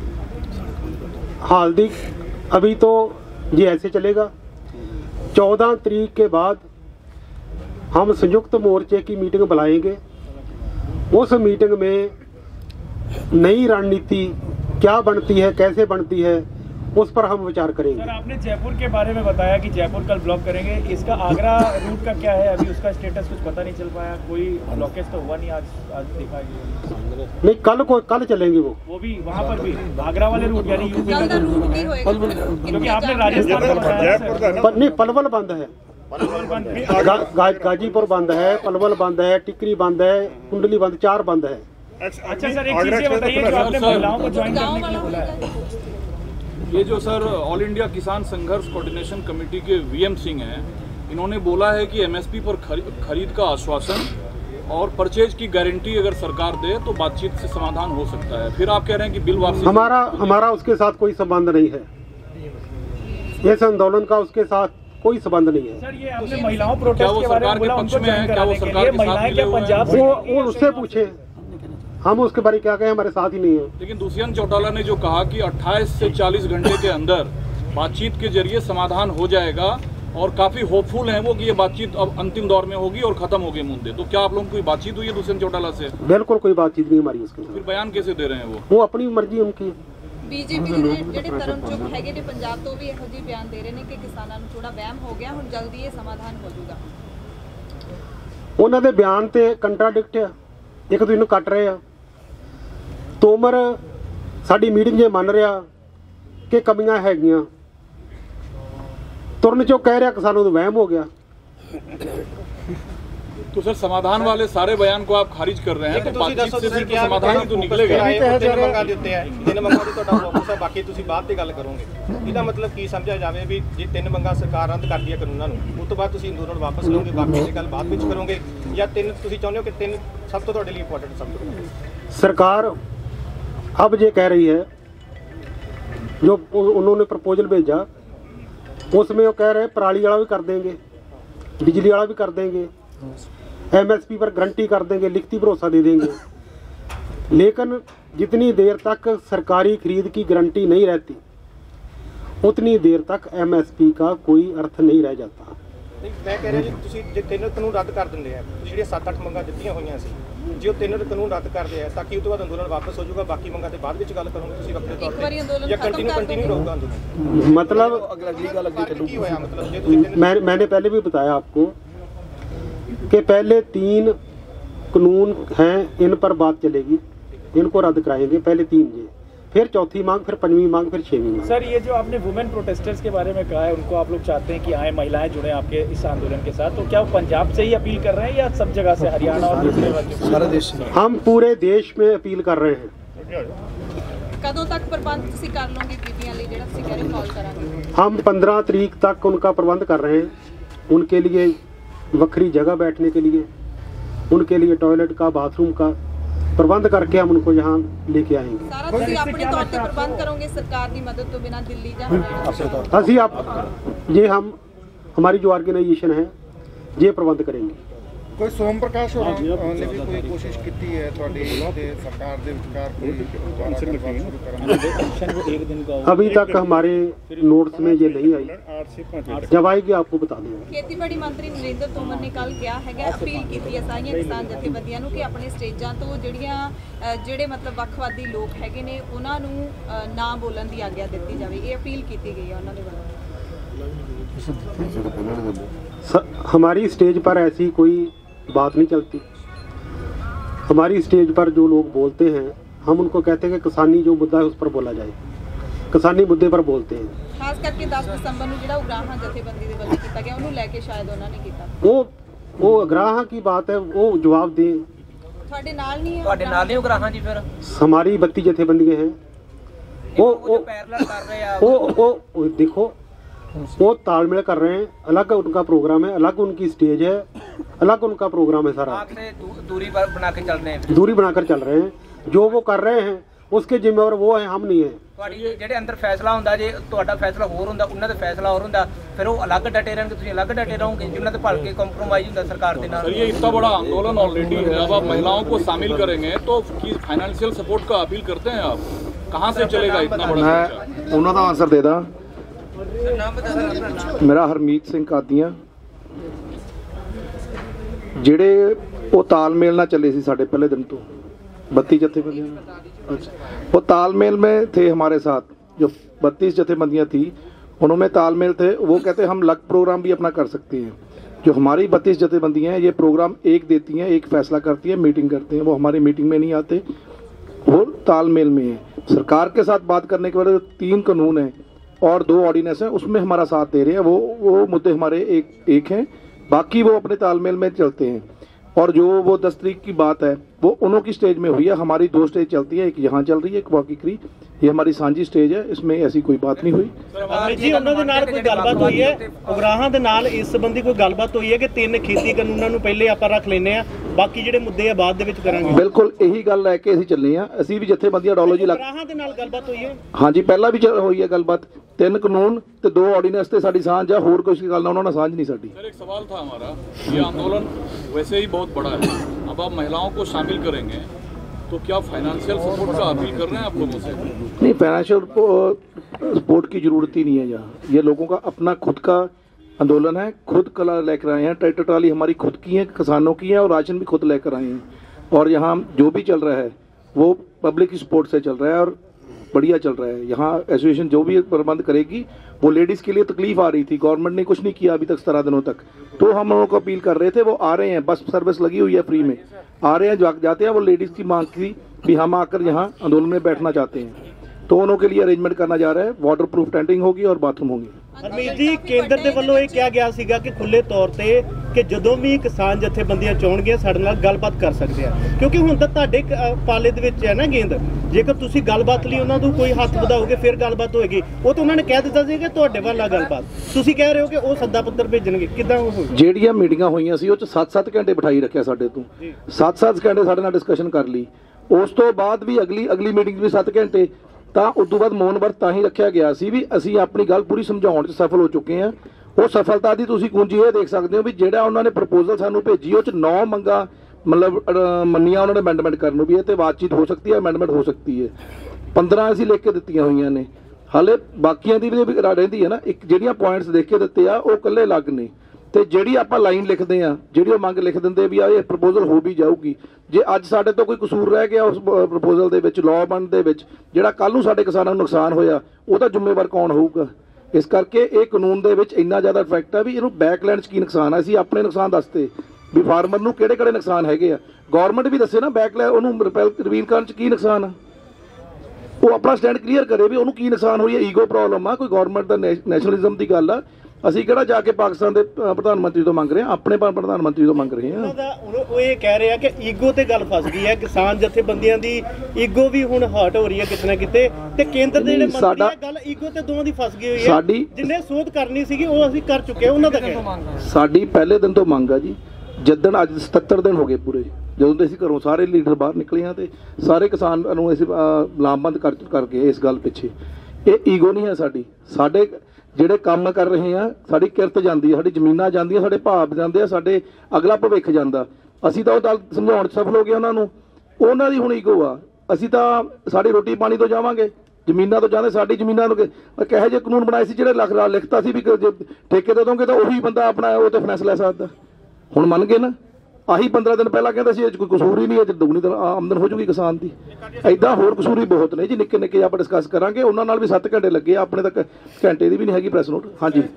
हाल दी अभी तो ये ऐसे चलेगा। चौदह तारीख के बाद हम संयुक्त मोर्चे की मीटिंग बुलाएंगे। उस मीटिंग में नई रणनीति क्या बनती है, कैसे बनती है, उस पर हम विचार करेंगे। सर, आपने जयपुर के बारे में बताया कि जयपुर कल ब्लॉक करेंगे, इसका आगरा रूट का क्या है? अभी उसका स्टेटस कुछ पता नहीं चल पाया, कोई ब्लॉकेज तो हुआ नहीं आज आज देखा गया। नहीं, कल को कल चलेंगे वो वो भी वहाँ पर भी आगरा वाले रूट यानी यूपी कल में, ਦਾ रूट ਕੀ ਹੋਏਗਾ? क्योंकि आपने राजस्थान का बताया जयपुर का सर। ना पर नहीं, पलवल बंद है, पलवल बंद है। गा, गा, गाजीपुर बंद है, पलवल बंद है, टिकरी बंद है, कुंडली बंद, चार बंद है। अच्छा सर, एक चीज़ ये बताइए, जो आपने महिलाओं को ज्वाइन करने के लिए बोला है, ये जो sir all India Kisan Sangharsh coordination committee के वीएम सिंह हैं, इन्होंने बोला है कि एमएसपी पर खरीद का आश्वासन और परचेज की गारंटी अगर सरकार दे तो बातचीत से समाधान हो सकता है। फिर आप कह रहे हैं कि बिल वापसी। हमारा हमारा उसके साथ कोई संबंध नहीं है, इस आंदोलन का उसके साथ कोई संबंध नहीं है। सर ये आपने महिलाओं क्या प्रोटेस्ट वो के बारे में सरकार के बोला, पक्ष उनको में है? ज्वाइन क्या वो कराने के सरकार लिए के साथ महिलाएं मिले क्या हुए हैं? पंजाब वो से वो उससे पूछे, हम उसके बारे क्या कहें, हमारे साथ ही नहीं है। लेकिन दुष्यंत चौटाला ने जो कहा कि अट्ठाईस से चालीस घंटे के अंदर बातचीत के जरिए समाधान हो जाएगा और काफी होपफुल हैं वो कि ये बातचीत अब अंतिम दौर में होगी और खत्म हो गए मुद्दे। तो क्या आप लोगों की कोई बातचीत हुई है दुष्यंत चौटाला से? बिल्कुल कोई बातचीत नहीं हमारी उसके फिर साथ। बयान कैसे दे रहे हैं वो? वो अपनी मर्जी उनकी। ਬੀਜੇਪੀ ਦੇ ਜਿਹੜੇ ਤਰੁਣ ਚੁੱਕ ਹੈਗੇ ਨੇ ਪੰਜਾਬ ਤੋਂ ਵੀ ਇਹੋ ਜਿਹੀ ਬਿਆਨ ਦੇ ਰਹੇ ਨੇ ਕਿ ਕਿਸਾਨਾਂ ਨੂੰ ਥੋੜਾ ਵਹਿਮ ਹੋ ਗਿਆ, ਹੁਣ ਜਲਦੀ ਇਹ ਸਮਾਧਾਨ ਹੋ ਜਾਊਗਾ। ਉਹਨਾਂ ਦੇ ਬਿਆਨ ਤੇ ਕੰਟਰਾਡਿਕਟ ਆ, ਇੱਕ ਦੂਜੇ ਨੂੰ ਕੱਟ ਰਹੇ ਆ। ਤੋਮਰ ਸਾਡੀ ਮੀਟਿੰਗ 'ਚ ਮੰਨ ਰਿਹਾ ਕਿ ਕਮੀਆਂ ਹੈਗੀਆਂ, ਤੁਰਨ ਚੋਂ ਕਹਿ ਰਿਹਾ ਕਿਸਾਨਾਂ ਨੂੰ ਵਹਿਮ ਹੋ ਗਿਆ। तो सर समाधान वाले सारे बयान को आप खारिज कर रहे हैं, तो बातचीत से सिर्फ समाधान ही तो निकलेगा। ਤਿੰਨ ਮੰਗਾਂ ਦੇ ਉੱਤੇ ਹੈ, ਤਿੰਨ ਮੰਗਾਂ ਦੀ ਤੁਹਾਡਾ ਫੋਕਸ ਹੈ, ਬਾਕੀ ਤੁਸੀਂ ਬਾਅਦ ਦੀ ਗੱਲ ਕਰੋਗੇ। ਇਹਦਾ ਮਤਲਬ ਕੀ ਸਮਝਿਆ ਜਾਵੇ ਵੀ ਜੇ ਤਿੰਨ ਮੰਗਾਂ ਸਰਕਾਰ ਰੱਦ ਕਰਦੀ ਹੈ ਕਾਨੂੰਨਾਂ ਨੂੰ, ਉਸ ਤੋਂ ਬਾਅਦ ਤੁਸੀਂ ਅੰਦੋਲਨ ਵਾਪਸ ਲਓਗੇ, ਬਾਕੀ ਦੀ ਗੱਲ ਬਾਅਦ ਵਿੱਚ ਕਰੋਗੇ, ਜਾਂ ਤਿੰਨ ਤੁਸੀਂ ਚਾਹੁੰਦੇ ਹੋ ਕਿ ਤਿੰਨ ਸਭ ਤੋਂ ਤੁਹਾਡੇ ਲਈ ਇੰਪੋਰਟੈਂਟ ਸਭ ਤੋਂ? सरकार अब ये कह रही है, जो उ- उन्होंने प्रपोजल भेजा उसमें वो कह रहे हैं पराली वाला भी कर देंगे, बिजली वाला भी कर देंगे, एमएसपी पर गारंटी कर देंगे, लिखती भरोसा दे देंगे। लेकिन जितनी देर तक सरकारी खरीद की गारंटी नहीं रहती उतनी देर तक एमएसपी का कोई अर्थ नहीं रह जाता। ਨਹੀਂ ਮੈਂ ਕਹਿ ਰਿਹਾ ਜੀ, ਤੁਸੀਂ ਜੇ ਤਿੰਨ ਕਾਨੂੰਨ ਰੱਦ ਕਰ ਦਿੰਦੇ ਆ, ਜਿਹੜੀਆਂ ਸੱਤ ਅੱਠ ਮੰਗਾਂ ਦਿੱਤੀਆਂ ਹੋਈਆਂ ਸੀ, ਜੇ ਉਹ ਤਿੰਨ ਕਾਨੂੰਨ ਰੱਦ ਕਰਦੇ ਆ ਤਾਂ ਕਿ ਉਸ ਤੋਂ ਬਾਅਦ ਅੰਦੋਲਨ ਵਾਪਸ ਹੋ ਜਾਊਗਾ, ਬਾਕੀ ਮੰਗਾਂ ਤੇ ਬਾਅਦ ਵਿੱਚ ਗੱਲ ਕਰੋਗੇ ਤੁਸੀਂ ਵੱਖਰੇ ਤੌਰ ਇੱਕ ਵਾਰੀ ਅੰਦੋਲਨ ਤੇ, ਜਾਂ ਖਤਮ ਕੰਟੀਨਿਊ ਕਰ ਕੰਟੀਨਿਊ ਦੋਗੇ? ਰਹੂਗਾ ਅੰਦੋਲਨ? मतलब ਅਗਲੀ ਗੱਲ ਅੱਗੇ ਚੱਲੂਗੀ। ਕੀ ਹੋਇਆ ਮਤਲਬ ਜੇ ਤੁਸੀਂ ਤਿੰਨ मैं मैंने पहले भी बताया आपको कि पहले तीन कानून हैं, इन पर बात चलेगी, इनको रद्द कराएंगे, पहले तीन ये, फिर चौथी मांग, फिर पंचवीं मांग, फिर छठवीं मांग। सर ये जो आपने वुमेन प्रोटेस्टर्स के बारे में कहा है, उनको आप लोग चाहते हैं कि आए महिलाएं जुड़े आपके इस आंदोलन के साथ, तो क्या वो पंजाब से ही अपील कर रहे हैं या सब जगह से, हरियाणा और दूसरे राज्यों से? हम पूरे देश में अपील कर रहे हैं। ਕਦੋਂ ਤੱਕ ਪ੍ਰਬੰਧ ਤੁਸੀਂ ਕਰ ਲਓਗੇ ਬੀਬੀਆਂ ਲਈ, ਜਿਹੜਾ ਤੁਸੀਂ ਕਹਿ ਰਹੇ ਕਾਲ ਕਰਾਂਗੇ? हम पंद्रह तारीख तक उनका प्रबंध कर रहे हैं, उनके लिए वक्री जगह बैठने के लिए, उनके लिए टॉयलेट का, बाथरूम का प्रबंध करके हम उनको यहाँ लेके आएंगे। ਸਾਰਾ ਤੁਸੀਂ ਆਪਣੇ ਤੌਰ ਤੇ ਪ੍ਰਬੰਧ ਕਰੋਗੇ ਸਰਕਾਰ ਦੀ ਮਦਦ ਤੋਂ ਬਿਨਾਂ ਦਿੱਲੀ ਜਾਂ ਹਰਿਆਣਾ? ਅਸੀਂ आप ये हम हमारी जो ऑर्गेनाइजेशन है ये प्रबंध करेंगे। ਕੋਈ ਸੋਮ ਪ੍ਰਕਾਸ਼ ਹੋਰਾਂ ਨੇ ਵੀ ਕੋਈ ਕੋਸ਼ਿਸ਼ ਕੀਤੀ ਹੈ ਤੁਹਾਡੀ ਤੇ ਸਰਕਾਰ ਦੇ ਵਿਚਕਾਰ ਕੋਈ ਦੁਬਾਰਾ ਗੱਲਬਾਤ ਸ਼ੁਰੂ ਕਰਨ ਦੀ? एक दिन का अभी तक हमारे नोट्स में ये नहीं आई, आठ से पाँच जब आएगी आपको बता देंगे। ਖੇਤੀਬਾੜੀ ਮੰਤਰੀ ਨਰਿੰਦਰ ਤੋਮਰ ਨੇ ਕੱਲ ਕਿਹਾ ਹੈਗਾ, ਅਪੀਲ ਕੀਤੀ ਹੈ ਸਾਰੀਆਂ ਕਿਸਾਨ ਜਥੇਬੰਦੀਆਂ ਨੂੰ ਕਿ ਆਪਣੇ ਸਟੇਜਾਂ ਤੋਂ ਜਿਹੜੀਆਂ ਅ, ਜਿਹੜੇ ਮਤਲਬ ਵੱਖਵਾਦੀ ਲੋਕ ਹੈਗੇ ਨੇ ਉਹਨਾਂ ਨੂੰ ਅ, ਨਾ ਬੋਲਣ ਦੀ ਆਗਿਆ ਦਿੱਤੀ ਜਾਵੇ। ਇਹ ਅਪੀਲ ਕੀਤੀ ਗਈ ਹੈ ਉਹਨਾਂ ਦੇ ਵੱਲੋਂ। स- हमारी स्टेज पर ऐसी कोई बात नहीं चलती। हमारी स्टेज पर जो लोग बोलते हैं हम उनको कहते हैं कि किसानी जो मुद्दा है उस पर बोला जाए, किसानी मुद्दे पर बोलते हैं। ਖਾਸ ਕਰਕੇ ਦਸ ਦਸੰਬਰ ਨੂੰ ਜਿਹੜਾ ਉਗਰਾਹਾਂ ਜਥੇਬੰਦੀ ਦੇ ਵੱਲੋਂ ਕੀਤਾ ਗਿਆ, ਉਹਨੂੰ ਲੈ ਕੇ ਸ਼ਾਇਦ ਉਹਨਾਂ ਨੇ ਕੀਤਾ। वो वो अग्राह की बात है, वो जवाब दें, ਤੁਹਾਡੇ ਨਾਲ ਨਹੀਂ ਹੈ ਤੁਹਾਡੇ ਨਾਲ ਨਹੀਂ ਉਗਰਾਹਾਂ ਜੀ ਫਿਰ हमारी बत्ती जथेबंदियां हैं वो वो ਪੈਰਲਲ ਕਰ ਰਹੇ ਆ वो वो वो देखो वो तालमेल कर रहे हैं, अलग उनका प्रोग्राम है, अलग उनकी स्टेज है, अलग उनका प्रोग्राम है सारा। आपसे दूरी पर बना के चल रहे हैं दूरी बनाकर चल रहे हैं, जो वो कर रहे हैं उसके जिम्मेवार वो है, हम नहीं है। ਤੁਹਾਡੀ ਜਿਹੜੇ ਅੰਦਰ ਫੈਸਲਾ ਹੁੰਦਾ ਜੇ ਤੁਹਾਡਾ ਫੈਸਲਾ ਹੋਰ ਹੁੰਦਾ ਉਹਨਾਂ ਦਾ ਫੈਸਲਾ ਹੋਰ ਹੁੰਦਾ ਫਿਰ ਉਹ ਅਲੱਗ ਡਟੇ ਰਹਿਣਗੇ ਤੁਸੀਂ ਅਲੱਗ ਡਟੇ ਰਹੋਗੇ ਜਿਨ੍ਹਾਂ ਦੇ ਭਲ ਕੇ ਕੰਪਰੋਮਾਈਜ਼ ਹੁੰਦਾ ਸਰਕਾਰ ਦੇ ਨਾਲ। सर ये इतना बड़ा आंदोलन ऑलरेडी है, अब आप महिलाओं को शामिल करेंगे तो फाइनेंशियल सपोर्ट का अपील करते हैं आप, कहाँ से चलेगा इतना बड़ा खर्चा? मैं ਉਹਨਾਂ ਦਾ ਆਨਸਰ ਦੇ ਦਾਂ। ਮੇਰਾ ਹਰਮੀਤ ਸਿੰਘ ਕਾਦੀਆਂ, ਜਿਹੜੇ ਉਹ ਤਾਲਮੇਲ ਨਾਲ ਚੱਲੇ ਸੀ ਸਾਡੇ ਪਹਿਲੇ ਦਿਨ ਤੋਂ बत्तीस जथेबंदियां, वो तालमेल में थे हमारे साथ। जो बत्तीस जथेबंदियां थी उनमें तालमेल थे, वो कहते हम अलग प्रोग्राम भी अपना कर सकते हैं। जो हमारी बत्तीस जथेबंदियां हैं ये प्रोग्राम एक देती हैं, एक फैसला करती हैं, मीटिंग करते हैं, वो हमारी मीटिंग में नहीं आते, वो तालमेल में है। सरकार के साथ बात करने के बाद तीन कानून हैं और दो ऑर्डिनेंस हैं, उसमें हमारा साथ दे रहे हैं। वो वो मुद्दे हमारे एक एक हैं, बाकी वो अपने तालमेल में चलते हैं। और जो वो दस तारीख की बात है वो उन्हों की स्टेज में हुई है, हमारी दो स्टेज चलती है, एक यहाँ चल रही है, एक वाकीकरी, ये हमारी सांझी स्टेज है, इसमें ऐसी कोई बात नहीं हुई। ਜੀ ਉਹਨਾਂ ਦੇ ਨਾਲ ਕੋਈ ਗੱਲਬਾਤ ਹੋਈ ਹੈ ਉਗਰਾਹਾਂ ਦੇ ਨਾਲ ਇਸ ਸੰਬੰਧੀ ਕੋਈ ਗੱਲਬਾਤ ਹੋਈ ਹੈ ਕਿ ਤਿੰਨ ਖੇਤੀ ਕਾਨੂੰਨਾਂ ਨੂੰ ਪਹਿਲੇ ਆਪਾਂ ਰੱਖ ਲੈਨੇ ਆ ਬਾਕੀ ਜਿਹੜੇ ਮੁੱਦੇ ਆ ਬਾਅਦ ਦੇ ਵਿੱਚ ਕਰਾਂਗੇ? ਬਿਲਕੁਲ ਇਹੀ ਗੱਲ ਲੈ ਕੇ ਅਸੀਂ ਚੱਲੇ ਆ, ਅਸੀਂ ਵੀ ਜਥੇਬੰਦੀਆਂ ਆਈਡੀਓਲੋਜੀ ਲੱਗ ਉਗਰਾਹਾਂ ਦੇ ਨਾਲ ਗੱਲਬਾਤ ਹੋਈ ਹੈ? ਹਾਂਜੀ ਪਹਿਲਾਂ ਵੀ ਚੱਲ- ਹੋਈ ਹੈ ਗੱਲਬਾਤ। ਤਿੰਨ ਕਾਨੂੰਨ ਤੇ ਦੋ ਆਰਡੀਨੈਂਸ ਤੇ ਸਾਡੀ ਸਾਂਝ ਆ, ਹੋਰ ਕੋਈ ਗੱਲ ਨਾ ਉਹਨਾਂ ਨਾਲ ਸਾਂਝ ਨਹੀਂ ਸਾਡੀ। सर एक सवाल था हमारा, ये आंदोलन वैसे ही बहुत बड़ा है, अब आप महिलाओं को शामिल करेंगे तो क्या फाइनेंशियल सपोर्ट का अपील कर रहे हैं आप लोगों से? नहीं, फाइनेंशियल सपोर्ट की ज़रूरत ही नहीं है यहाँ, ये लोगों का अपना खुद का आंदोलन है, खुद कला लेकर आए हैं, ट्रैक्टर ट्राली हमारी खुद की है, किसानों की है और राशन भी खुद लेकर आए हैं। और यहाँ जो भी चल रहा है वो पब्लिक की सपोर्ट से चल रहा है और बढ़िया चल रहा है। यहाँ एसोसिएशन जो भी प्रबंध करेगी वो लेडीज़ के लिए तकलीफ आ रही थी, गवर्नमेंट ने कुछ नहीं किया अभी तक सत्रह दिनों तक, तो हम लोगों को अपील कर रहे थे, वो आ रहे हैं, बस सर्विस लगी हुई है फ्री में, आ रहे हैं, जा, जाते हैं, वो लेडीज़ की मांग थी भी हम आकर यहाँ आंदोलन में बैठना चाहते हैं, तो उन्हों के लिए अरेंजमेंट करना जा रहा है, वाटर प्रूफ टेंटिंग होगी और बाथरूम होंगे। ਹਰਮੀਤ ਜੀ ਕੇਂਦਰ ਦੇ ਵੱਲੋਂ ਇਹ ਕਿਹਾ ਗਿਆ ਸੀਗਾ ਕਿ ਖੁੱਲੇ ਤੌਰ ਤੇ ਕਿ ਜਦੋਂ ਵੀ ਕਿਸਾਨ ਜਥੇਬੰਦੀਆਂ ਚਾਹਣਗੀਆਂ ਸਾਡੇ ਨਾਲ ਗੱਲਬਾਤ ਕਰ ਸਕਦੇ ਆ, ਕਿਉਂਕਿ ਹੁਣ ਤਾਂ ਤੁਹਾਡੇ ਕ- ਪਾਲੇ ਦੇ ਵਿੱਚ ਹੈ ਨਾ ਗੇਂਦ, ਜੇਕਰ ਤੁਸੀਂ ਗੱਲਬਾਤ ਲਈ ਉਹਨਾਂ ਨੂੰ ਕੋਈ ਹੱਥ ਵਧਾਓਗੇ ਫਿਰ ਗੱਲਬਾਤ ਹੋਏਗੀ। ਉਹ ਤਾਂ ਉਹਨਾਂ ਨੇ ਕਹਿ ਦਿੱਤਾ ਸੀ ਕਿ ਤੁਹਾਡੇ ਵੱਲ ਆ ਗੱਲਬਾਤ, ਤੁਸੀਂ ਕਹਿ ਰਹੇ ਹੋ ਕਿ ਉਹ ਸੱਦਾ ਪੱਤਰ ਭੇਜਣਗੇ, ਕਿੱਦਾਂ ਉਹ ਹੋਊ? ਜਿਹੜੀਆਂ ਮੀਟਿੰਗਾਂ ਹੋਈਆਂ ਸੀ ਉਹ ਚ ਸੱਤ ਸੱਤ ਘੰਟੇ ਬਿਠਾਈ ਰੱਖਿਆ ਸਾਡੇ ਤੋਂ, ਸੱਤ ਸੱਤ ਘੰਟੇ ਸਾਡੇ ਨਾਲ ਡਿਸਕਸ਼ਨ ਕਰ ਲਈ। ਉਸ ਤੋਂ ਬਾਅਦ ਵੀ ਅਗਲੀ ਅਗਲੀ ਮੀਟਿੰਗ ਵੀ ਸੱਤ ਘੰਟੇ, ਤਾਂ ਉਸ ਤੋਂ ਬਾਅਦ ਮੌਨ ਵਰਤ ਤਾਂ ਹੀ ਰੱਖਿਆ ਗਿਆ ਸੀ ਵੀ ਅਸੀਂ ਆਪਣੀ ਗੱਲ ਪੂਰੀ ਸਮਝਾਉਣ 'ਚ ਸਫਲ ਹੋ ਚੁੱਕੇ ਹਾਂ। ਉਹ ਸਫਲਤਾ ਦੀ ਤੁਸੀਂ ਕੁੰਜੀ ਇਹ ਦੇਖ ਸਕਦੇ ਹੋ ਵੀ ਜਿਹੜਾ ਉਹਨਾਂ ਨੇ ਪ੍ਰਪੋਜ਼ਲ ਸਾਨੂੰ ਭੇਜੀ ਉਹ 'ਚ ਨੌ ਮੰਗਾਂ ਮਤਲਬ ਅਹ, ਮੰਨੀਆਂ ਉਹਨਾਂ ਨੇ ਅਮੈਂਡਮੈਂਟ ਕਰਨ ਨੂੰ ਵੀ ਇਹ ਤੇ ਬਾਤਚੀਤ ਹੋ ਸਕਦੀ ਹੈ, ਅਮੈਂਡਮੈਂਟ ਹੋ ਸਕਦੀ ਹੈ। ਪੰਦਰਾਂ ਅਸੀਂ ਲਿਖ ਕੇ ਦਿੱਤੀਆਂ ਹੋਈਆਂ ਨੇ, ਹਾਲੇ ਬਾਕੀਆਂ ਦੀ ਵੀ ਰਹਿੰਦੀ ਹੈ ਨਾ। ਇੱਕ ਜਿਹੜੀਆਂ ਪੁਆਇੰਟਸ ਦੇਖ ਕੇ ਦਿੱਤੇ ਆ ਉਹ ਇਕੱਲੇ ਅਲੱਗ ਨੇ, ਤੇ ਜਿਹੜੀ ਆਪਾਂ ਲਾਈਨ ਲਿਖਦੇ ਆ, ਜਿਹੜੀ ਉਹ ਮੰਗ ਲਿਖ ਦਿੰਦੇ ਵੀ ਆ ਇਹ ਪ੍ਰਪੋਜ਼ਲ ਹੋ ਵੀ ਜਾਊਗੀ। ਜੇ ਅੱਜ ਸਾਡੇ ਤੋਂ ਕੋਈ ਕਸੂਰ ਰਹਿ ਗਿਆ ਉਸ ਪ੍ਰਪੋਜ਼ਲ ਦੇ ਵਿੱਚ, ਲਾਅ ਬਣ ਦੇ ਵਿੱਚ, ਜਿਹੜਾ ਕੱਲ ਨੂੰ ਸਾਡੇ ਕਿਸਾਨਾਂ ਨੂੰ ਨੁਕਸਾਨ ਹੋਇਆ ਉਹਦਾ ਜ਼ਿੰਮੇਵਾਰ ਕੌਣ ਹੋਊਗਾ? ਇਸ ਕਰਕੇ ਇਹ ਕਾਨੂੰਨ ਦੇ ਵਿੱਚ ਇੰਨਾ ਜ਼ਿਆਦਾ ਇਫੈਕਟ ਆ ਵੀ ਇਹਨੂੰ ਬੈਕਲੈਂਡ 'ਚ ਕੀ ਨੁਕਸਾਨ ਆ। ਅਸੀਂ ਆਪਣੇ ਨੁਕਸਾਨ ਦੱਸਦੇ ਵੀ ਫਾਰਮਰ ਨੂੰ ਕਿਹੜੇ ਕਿਹੜੇ ਨੁਕਸਾਨ ਹੈਗੇ ਆ, ਗੌਰਮੈਂਟ ਵੀ ਦੱਸੇ ਨਾ ਬੈਕਲੈਂਡ ਉਹਨੂੰ ਰਿਵੀਲ ਕਰਨ 'ਚ ਕੀ ਨੁਕਸਾਨ ਆ, ਉਹ ਆਪਣਾ ਸਟੈਂਡ ਕਲੀਅਰ ਕਰੇ ਵੀ ਉਹਨੂੰ ਕੀ ਨੁਕਸਾਨ ਹੋਈ ਹੈ। ਈਗੋ ਪ੍ਰੋਬਲਮ ਆ, ਕੋਈ ਗੌਰਮੈਂਟ ਦਾ ਨੈਸ਼ਨਲਿਜ਼ਮ ਦੀ ਗੱਲ ਆ। ਅਸੀਂ ਕਿਹੜਾ ਜਾ ਕੇ ਪਾਕਿਸਤਾਨ ਦੇ ਪ੍ਰਧਾਨ ਮੰਤਰੀ ਤੋਂ ਮੰਗ ਰਹੇ ਹਾਂ, ਆਪਣੇ ਪ੍ਰਧਾਨ ਮੰਤਰੀ ਤੋਂ ਮੰਗ ਰਹੇ ਹਾਂ। ਉਹਨਾਂ ਦਾ ਉਹ ਇਹ ਕਹਿ ਰਿਹਾ ਕਿ ਈਗੋ ਤੇ ਗੱਲ ਫਸ ਗਈ ਹੈ, ਕਿਸਾਨ ਜਥੇਬੰਦੀਆਂ ਦੀ ਈਗੋ ਵੀ ਹੁਣ ਹਰਟ ਹੋ ਰਹੀ ਹੈ ਕਿਤੇ ਨਾ ਕਿਤੇ, ਤੇ ਕੇਂਦਰ ਦੇ ਜਿਹੜੇ ਮੰਤਰੀ ਆ ਗੱਲ ਈਗੋ ਤੇ ਦੋਵਾਂ ਦੀ ਫਸ ਗਈ ਹੋਈ ਹੈ। ਸਾਡੀ ਜਿੰਨੇ ਸੋਧ ਕਰਨੀ ਸੀਗੀ ਉਹ ਅਸੀਂ ਕਰ ਚੁੱਕੇ ਹਾਂ, ਉਹਨਾਂ ਦਾ ਕਹਿਣਾ। ਸਾਡੀ ਪਹਿਲੇ ਦਿਨ ਤੋਂ ਮੰਗ ਆ ਜੀ, ਜਿੱਦਣ ਅੱਜ ਸਤੱਤਰ ਦਿਨ ਹੋ ਗਏ ਪੂਰੇ ਜਦੋਂ ਦੇ ਅਸੀਂ ਘਰੋਂ ਸਾਰੇ ਲੀਡਰ ਬਾਹਰ ਨਿਕਲੇ ਹਾਂ ਤੇ ਸਾਰੇ ਕਿਸਾਨ ਨੂੰ ਅਸੀਂ ਲਾਮਬੰਦ ਕਰ ਕਰਕੇ ਇਸ ਗੱਲ ਪਿੱਛੇ, ਇਹ ਈਗੋ ਨਹੀਂ ਹੈ ਸਾਡੀ। ਸਾਡੇ ਜਿਹੜੇ ਕੰਮ ਕਰ ਰਹੇ ਆ, ਸਾਡੀ ਕਿਰਤ ਜਾਂਦੀ ਹੈ, ਸਾਡੀ ਜ਼ਮੀਨਾਂ ਜਾਂਦੀਆਂ, ਸਾਡੇ ਭਾਵ ਜਾਂਦੇ ਆ, ਸਾਡੇ ਅਗਲਾ ਭਵਿੱਖ ਜਾਂਦਾ। ਅਸੀਂ ਤਾਂ ਉਹ ਗੱਲ ਸਮਝਾਉਣ 'ਚ ਸਫਲ ਹੋ ਗਏ ਉਹਨਾਂ ਨੂੰ, ਉਹਨਾਂ ਦੀ ਹੁਣ ਈਗੋ ਆ। ਅਸੀਂ ਤਾਂ ਸਾਡੀ ਰੋਟੀ ਪਾਣੀ ਤੋਂ ਜਾਵਾਂਗੇ, ਜ਼ਮੀਨਾਂ ਤੋਂ ਜਾਂਦੇ, ਸਾਡੀ ਜ਼ਮੀਨਾਂ ਨੂੰ ਕਿਹੋ ਜਿਹੇ ਕਾਨੂੰਨ ਬਣਾਏ ਸੀ ਜਿਹੜੇ ਲੱਖ ਲਿਖਤਾ ਸੀ ਵੀ ਜੇ ਠੇਕੇ ਦੇ ਦੋਗੇ ਤਾਂ ਉਹੀ ਬੰਦਾ ਆਪਣਾ ਉਹ ਤੇ ਫਾਈਨੈਂਸ ਲੈ ਸਕਦਾ। ਹੁਣ ਮੰਨ ਗਏ ਨਾ, ਆਹੀ ਪੰਦਰਾਂ ਦਿਨ ਪਹਿਲਾਂ ਕਹਿੰਦਾ ਸੀ ਇਹ 'ਚ ਕੋਈ ਕਸੂਰ ਹੀ ਨਹੀਂ, ਅੱਜ ਦੁਗਣੀ ਤਰ੍ਹਾਂ ਆਮਦਨ ਹੋ ਜੂਗੀ ਕਿਸਾਨ ਦੀ। ਐਦਾਂ ਹੋਰ ਕਸੂਰ ਵੀ ਬਹੁਤ ਨੇ ਜੀ, ਨਿੱਕੇ ਨਿੱਕੇ ਆਪਾਂ ਡਿਸਕਸ ਕਰਾਂਗੇ। ਉਹਨਾਂ ਨਾਲ ਵੀ ਸੱਤ ਘੰਟੇ ਲੱਗੇ, ਆਪਣੇ ਤੱਕ ਘੰਟੇ ਦੀ ਵੀ ਨਹੀਂ ਹੈਗੀ ਪ੍ਰੈਸ ਨੋਟ। ਹਾਂਜੀ।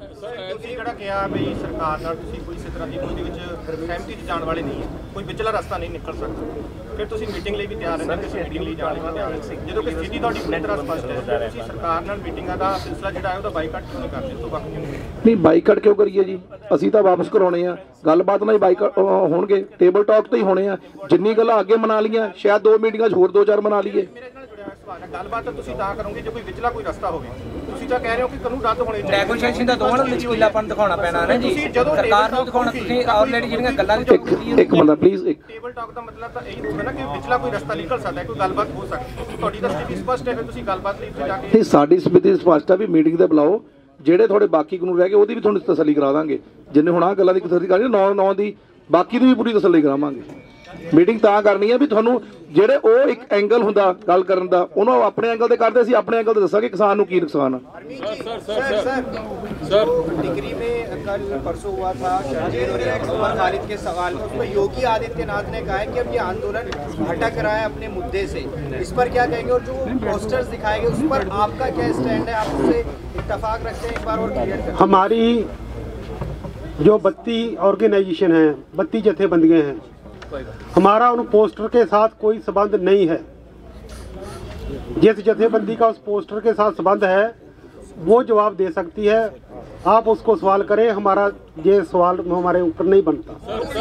ਤੁਸੀਂ ਜਿਹੜਾ ਕਿਹਾ ਵੀ ਸਰਕਾਰ ਨਾਲ ਤੁਸੀਂ ਕੋਈ ਇਸੇ ਤਰ੍ਹਾਂ ਦੀ ਕੋਈ ਵਿੱਚ ਸਹਿਮਤੀ 'ਚ ਜਾਣ ਵਾਲੇ ਨਹੀਂ ਹੈ, ਕੋਈ ਵਿਚਲਾ ਰਸਤਾ ਨਹੀਂ ਨਿਕਲ ਸਕਦਾ, ਫਿਰ ਤੁਸੀਂ ਮੀਟਿੰਗ ਲਈ ਵੀ ਤਿਆਰ ਰਹਿੰਦੇ, ਕਿਸੇ ਮੀਟਿੰਗ ਲਈ ਜਾਣ ਲਈ ਵੀ ਤਿਆਰ ਰਹਿੰਦੇ। ਜਦੋਂ ਕਿ ਸਥਿਤੀ ਤੁਹਾਡੀ ਪੂਰੀ ਤਰ੍ਹਾਂ ਸਪਸ਼ਟ ਹੈ, ਤੁਸੀਂ ਸਰਕਾਰ ਨਾਲ ਮੀਟਿੰਗਾਂ ਦਾ ਸਿਲਸਿਲਾ ਜਿਹੜਾ ਹੈ ਉਹਦਾ ਬਾਈਕਾਟ ਕਿਉਂ ਨਹੀਂ ਕਰਦੇ, ਉਸ ਤੋਂ ਵੱਖ ਕਿਉਂ ਨਹੀਂ? ਬਾਈਕਾਟ ਕਿਉਂ ਕਰੀਏ ਜੀ? ਅਸੀਂ ਤਾਂ ਵਾਪਸ ਕਰਾਉਣੇ ਆ, ਗੱਲਬਾਤ ਨਾਲ ਹੀ ਬਾਈਕਾਟ ਹੋਣਗੇ, ਟੇਬਲ ਟਾਕ ਤੇ ਹੀ ਹੋਣੇ ਆ। ਜਿੰਨੀ ਗੱਲਾਂ ਅੱਗੇ ਮਨਾ ਲੀਆਂ, ਸ਼ਾਇਦ ਦੋ ਮੀਟਿੰਗਾਂ 'ਚ ਹੋਰ ਦੋ ਚਾਰ ਮਨਾ ਲਈਏ। ਮੇਰੇ ਨਾਲ ਜੁੜਿਆ ਸਵਾਲ ਹੈ, ਗੱਲਬਾਤ ਤਾਂ ਤੁਸੀਂ ਤਾਂ ਕਰੋਗੇ ਜੇ ਕੋਈ ਵਿਚਲਾ ਕੋਈ ਰਸਤਾ ਹੋਵੇ। ਤੁਸੀਂ ਤਾਂ ਕਹਿ ਰਹੇ ਹੋ ਕਿ ਕਾਨੂੰਨ ਰੱਦ ਹੋਣੇ ਚਾਹੀਦੇ, ਨੈਗੋਸ਼ੀਏਸ਼ਨ ਦਾ ਦੋਵਾਂ ਨੂੰ ਲਚਕੀਲਾਪਨ ਦਿਖਾਉਣਾ ਪੈਣਾ ਨਾ ਜੀ, ਸਰਕਾਰ ਨੂੰ ਦਿਖਾਉਣਾ। ਤੁਸੀਂ ਆਲਰੇਡੀ ਜਿਹੜੀਆਂ ਗੱਲਾਂ ਇੱਕ ਇੱਕ ਬੰਦਾ ਪਲੀਜ਼, ਇੱਕ ਟੇਬਲ ਟਾਕ ਦਾ ਮਤਲਬ ਤਾਂ ਇਹੀ ਹੋਊਗਾ ਨਾ ਕਿ ਵਿਚਲਾ ਕੋਈ ਰਸਤਾ ਨਿਕਲ ਸਕਦਾ ਹੈ, ਕੋਈ ਗੱਲਬਾਤ ਹੋ ਸਕਦੀ ਹੈ। ਤੁਹਾਡੀ ਤਾਂ ਸਥਿਤੀ ਸਪਸ਼ਟ ਹੈ, ਫਿਰ ਤੁਸੀਂ ਗੱਲਬਾਤ ਲਈ ਉੱਥੇ ਜਾ ਕੇ ਨਹੀਂ, ਸਾਡੀ ਸਥਿਤੀ ਸਪਸ਼ਟ ਆ ਵੀ ਮੀਟਿੰਗ ਤੇ ਬੁਲਾਓ, ਜਿਹੜੇ ਤੁਹਾਡੇ ਬਾਕੀ ਕਾਨੂੰਨ ਰਹਿ ਗਏ ਉਹਦੀ ਵੀ ਤੁਹਾਨੂੰ ਤਸੱਲੀ ਕਰਾ ਦਾਂਗੇ। ਜਿੰਨੇ ਹੁਣ ਆਹ ਗੱਲਾਂ ਦੀ ਤਸੱਲੀ ਕਰਨੀ ਨੌ ਨੌ ਦੀ, ਬਾਕੀ ਦੀ ਵੀ ਪੂਰੀ ਤਸੱਲੀ ਕਰਾਵਾਂਗੇ। ਮੀਟਿੰਗ ਤਾਂ ਕਰਨੀ ਹੈ ਵੀ ਤੁਹਾਨੂੰ ਜਿਹੜੇ ਉਹ ਇੱਕ ਐਂਗਲ ਹੁੰਦਾ ਗੱਲ ਕਰਨ ਦਾ, ਉਹਨੂੰ ਆਪਣੇ ਐਂਗਲ ਤੇ ਕਰਦੇ, ਅਸੀਂ ਆਪਣੇ ਐਂਗਲ ਤੇ ਦੱਸਾਂਗੇ किसान ਨੂੰ ਕੀ ਨੁਕਸਾਨ ਆ। सर डिग्री में कल परसों हुआ था शर्जील और उमर खालिद के सवाल में, उसमें योगी आदित्यनाथ ने कहा है कि अब ये आंदोलन भटक रहा है अपने मुद्दे से, इस पर क्या कहेंगे? और जो पोस्टर्स दिखाए गए उस पर आपका क्या स्टैंड है? आप उससे इत्तेफाक रखते हैं? एक बार और क्लियर करें। हमारी जो बत्ती ऑर्गेनाइजेशन है, बत्ती जथेबंदियाँ हैं, हमारा उन पोस्टर के साथ कोई संबंध नहीं है। जिस जथेबंदी का उस पोस्टर के साथ संबंध है वो जवाब दे सकती है, आप उसको सवाल करें, हमारा ये सवाल हमारे ऊपर नहीं बनता।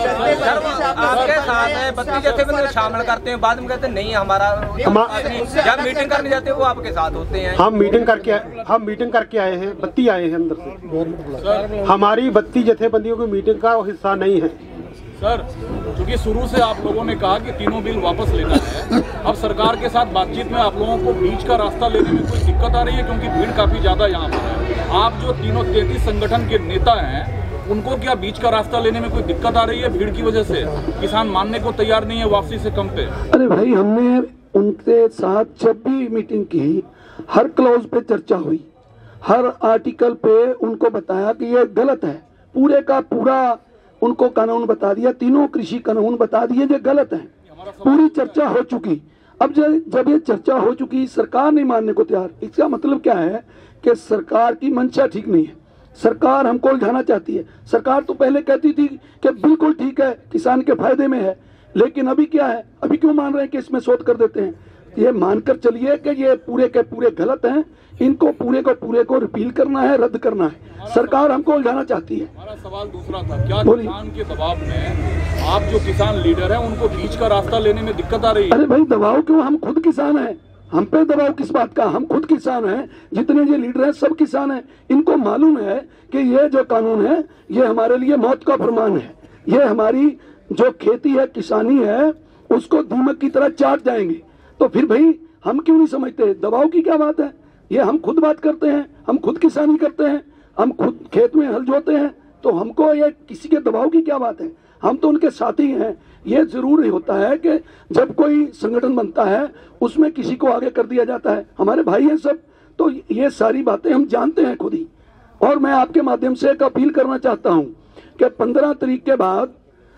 आपके साथ है, बत्ती जथेबंदी शामिल करते हैं, बाद में कहते हैं नहीं हमारा, जब मीटिंग करने जाते हैं वो आपके साथ होते हैं। हम मीटिंग करके हम मीटिंग करके आए हैं, बत्ती आए हैं अंदर से, हमारी बत्ती जथेबंदियों की मीटिंग का हिस्सा नहीं है। सर, क्योंकि शुरू से आप लोगों ने कहा कि तीनों बिल वापस लेना है, अब सरकार के साथ बातचीत में आप लोगों को बीच का रास्ता लेने में कोई दिक्कत आ रही है? क्योंकि भीड़ काफ़ी ज़्यादा यहाँ पर है, आप जो तीनों तैंतीस संगठन के नेता हैं, उनको क्या बीच का रास्ता लेने में कोई दिक्कत आ रही है भीड़ की वजह से? किसान मानने को तैयार नहीं है वापसी से कम पे। अरे भाई, हमने उनके साथ जब भी मीटिंग की, हर क्लॉज पे चर्चा हुई, हर आर्टिकल पे उनको बताया कि ये गलत है, पूरे का पूरा उनको कानून बता दिया, तीनों कृषि कानून बता दिए जो गलत है, पूरी चर्चा हो चुकी। अब जब ये चर्चा हो चुकी, सरकार नहीं मानने को तैयार, इसका मतलब क्या है कि सरकार की मंशा ठीक नहीं है, सरकार हमको उलझाना चाहती है। सरकार तो पहले कहती थी कि बिल्कुल ठीक है, किसान के फायदे में है, लेकिन अभी क्या है, अभी क्यों मान रहे हैं कि इसमें शोध कर देते हैं? ये मानकर चलिए कि ये पूरे के पूरे गलत हैं, इनको पूरे को पूरे को रिपील करना है, रद्द करना है। सरकार हमको उलझाना चाहती है। हमारा सवाल दूसरा था, क्या किसान के दबाव में आप जो किसान लीडर हैं उनको बीच का रास्ता लेने में दिक्कत आ रही है? अरे भाई, दबाव क्यों? हम खुद किसान हैं, हम पे दबाव किस बात का? हम खुद किसान हैं, जितने ये लीडर हैं सब किसान हैं। इनको मालूम है कि ये जो कानून है ये हमारे लिए मौत का फरमान है, ये हमारी जो खेती है, किसानी है, उसको दीमक की तरह चाट जाएंगे। तो फिर भाई हम क्यों नहीं समझते? दबाव की क्या बात है? ये हम खुद बात करते हैं, हम खुद किसानी करते हैं, हम खुद खेत में हल जोते हैं, तो हमको ये किसी के दबाव की क्या बात है? हम तो उनके साथी हैं। ये जरूर होता है कि जब कोई संगठन बनता है उसमें किसी को आगे कर दिया जाता है, हमारे भाई हैं सब, तो ये सारी बातें हम जानते हैं खुद ही। और मैं आपके माध्यम से एक अपील करना चाहता हूं कि पंद्रह तारीख के बाद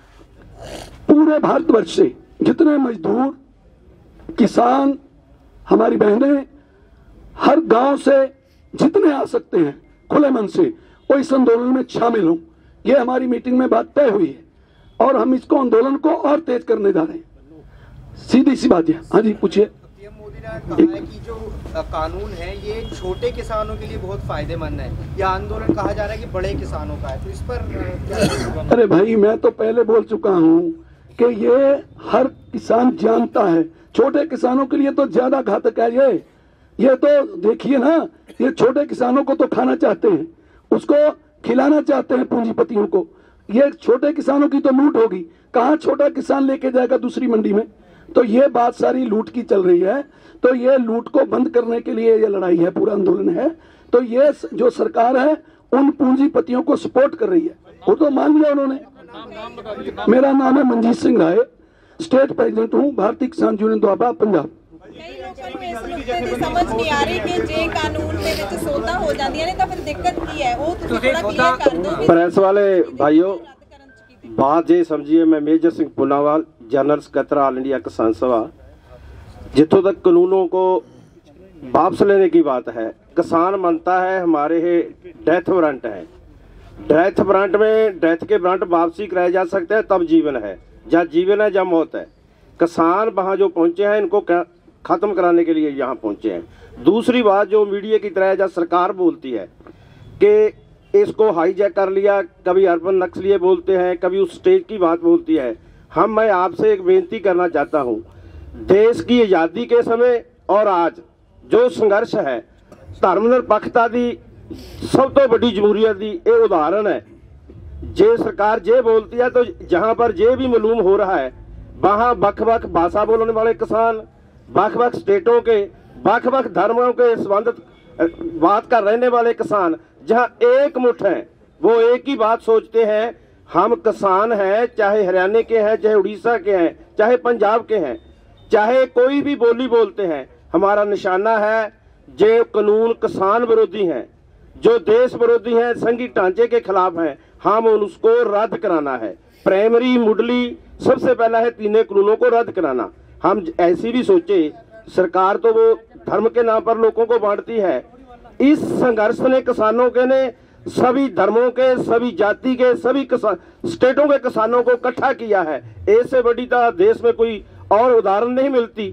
पूरे भारतवर्ष से जितने मजदूर, किसान, हमारी बहनें, हर गांव से जितने आ सकते हैं खुले मन से वो इस आंदोलन में शामिल हों। ये हमारी मीटिंग में बात तय हुई है और हम इसको आंदोलन को और तेज करने जा रहे हैं। सीधी सी बात है। हाँ जी, पूछिए। पीएम मोदी ने कहा है कि जो कानून है ये छोटे किसानों के लिए बहुत फायदेमंद है, यह आंदोलन कहा जा रहा है कि बड़े किसानों का है, तो इस पर क्या? अरे भाई, मैं तो पहले बोल चुका हूँ कि ये हर किसान जानता है, छोटे किसानों के लिए तो ज्यादा घातक है। ये ये तो देखिए ना, ये छोटे किसानों को तो खाना चाहते हैं, उसको खिलाना चाहते हैं पूंजीपतियों को। ये छोटे किसानों की तो लूट होगी, कहाँ छोटा किसान लेके जाएगा दूसरी मंडी में? तो ये बात सारी लूट की चल रही है। तो ये लूट को बंद करने के लिए ये लड़ाई है, पूरा आंदोलन है। तो ये जो सरकार है उन पूंजीपतियों को सपोर्ट कर रही है, वो तो मान लिया उन्होंने। मेरा नाम है मनजीत सिंह राय, स्टेट प्रेसिडेंट हूँ भारतीय किसान यूनियन दुआबा, पंजाब। ਕਈ ਲੋਕਾਂ ਨੂੰ ਇਸ ਨੁਕਤੇ ਦੀ ਸਮਝ ਨਹੀਂ ਆ ਰਹੀ ਕਿ ਜੇ ਕਾਨੂੰਨ ਦੇ ਵਿੱਚ ਸੋਧਾਂ ਹੋ ਜਾਂਦੀਆਂ ਨੇ ਤਾਂ ਫਿਰ ਦਿੱਕਤ ਕੀ ਹੈ, ਉਹ ਤੁਸੀਂ ਥੋੜਾ ਕਲੀਅਰ ਕਰ ਦਿਓ ਵੀ प्रेस वाले भाइयों, बात ये समझिए, मैं Major Singh Punawal, general secretary all India Kisan Sabha. जितों तक कानूनों को वापस लेने की बात है, किसान मानता है हमारे डेथ वारंट है, डेथ वारंट में डेथ के वारंट वापसी कराए जा सकते हैं, तब जीवन है, या जीवन है या मौत है। किसान वहाँ जो पहुँचे हैं इनको खत्म कराने के लिए यहाँ पहुँचे हैं। दूसरी बात जो मीडिया की तरह या सरकार बोलती है कि इसको हाईजैक कर लिया, कभी अर्बन नक्सलिए बोलते हैं, कभी उस स्टेज की बात बोलती है। हम मैं आपसे एक बेनती करना चाहता हूँ, देश की आज़ादी के समय और आज जो संघर्ष है, धर्म निरपक्षता की सब तो बड़ी जमहूरियत की ये उदाहरण है। जे सरकार जे बोलती है तो जहाँ पर जे भी मालूम हो रहा है वहाँ बख बख भाषा बोलने वाले किसान, बख बख स्टेटों के, बख बख धर्मों के संबंधित बात कर रहने वाले किसान जहाँ एक मुठ हैं, वो एक ही बात सोचते हैं, हम किसान हैं, चाहे हरियाणा के हैं, चाहे उड़ीसा के हैं, चाहे पंजाब के हैं, चाहे कोई भी बोली बोलते हैं, हमारा निशाना है जो कानून किसान विरोधी हैं, जो देश विरोधी हैं, संघी ढांचे के खिलाफ हैं, हम उसको रद्द कराना है। प्राइमरी मुडली सबसे पहला है तीनों कानूनों को रद्द कराना। हम ऐसी भी सोचे, सरकार तो वो धर्म के नाम पर लोगों को बांटती है, इस संघर्ष ने किसानों के ने सभी धर्मों के, सभी जाति के, सभी स्टेटों के किसानों को इकट्ठा किया है। ऐसे बड़ी तो देश में कोई और उदाहरण नहीं मिलती।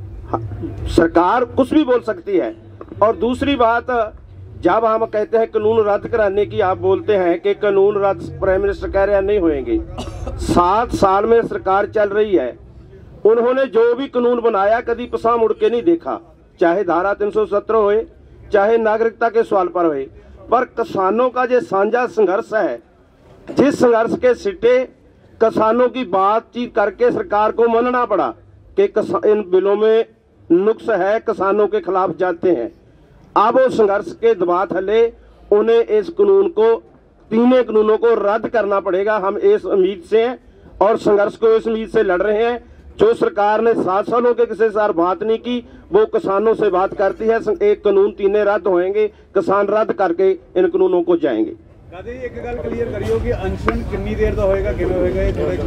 सरकार कुछ भी बोल सकती है। और दूसरी बात, जब हम कहते हैं कानून रद्द कराने की, आप बोलते हैं कि कानून रद्द प्राइम मिनिस्टर कह रहे हैं नहीं होंगे। सात साल में सरकार चल रही है, उन्होंने जो भी कानून बनाया कभी पसा मुड़ के नहीं देखा, चाहे धारा तीन सौ सत्रह होए, चाहे नागरिकता के सवाल पर होए। पर किसानों का जो साझा संघर्ष है, जिस संघर्ष के सिट्टे किसानों की बातचीत करके सरकार को मानना पड़ा कि इन बिलों में नुक्स है, किसानों के खिलाफ जाते हैं। अब वो संघर्ष के दबाव थले उन्हें इस कानून को, तीनों कानूनों को रद्द करना पड़ेगा। हम इस उम्मीद से हैं और संघर्ष को इस उम्मीद से लड़ रहे हैं। जो सरकार ने सात सालों के किसी सार बात नहीं की, वो किसानों से बात करती है। एक कानून तीनों रद्द होंगे, किसान रद्द करके इन कानूनों को जाएंगे। गादी एक गल क्लियर करियो कि अनशन कितनी देर दा होएगा, किवें होएगा, ये थोड़ा